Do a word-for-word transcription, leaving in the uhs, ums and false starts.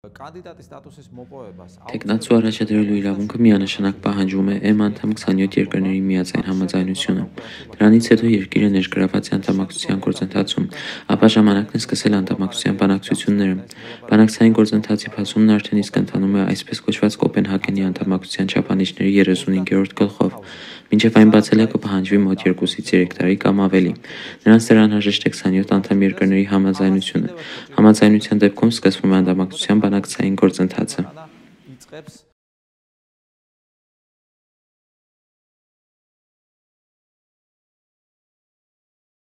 Կանդիդատի ստատուսից մոպոებას Թեկնածու առաջադրելու իրավունքը միանշանակ պահանջում է Է անդամ քսանյոթ երկրների միաձայն համաձայնությունը։ Դրանից հետո երկիրը ներգրաված է անդամակցության գործընթացում, ապա ժամանակն է սկսել անդամակցության բանակցությունները։ Բանակցային գործընթացի փասումն արդեն իսկ ընթանում է այսպես կոչված Կոպենհագենի անդամակցության չափանիշների երեսունհինգերորդ գլխով, մինչև այն բացել է կպահանջվի մոտ երկուսից երեք տարի կամ ավելի։ Նրանց դեռ անհրաժեշտ է քսանյոթ անդամ երկրների համաձայնությունը։ Համաձայնության դեպքում սկսվում է անդամակցության բանակցային գործընթացը։ իწყებს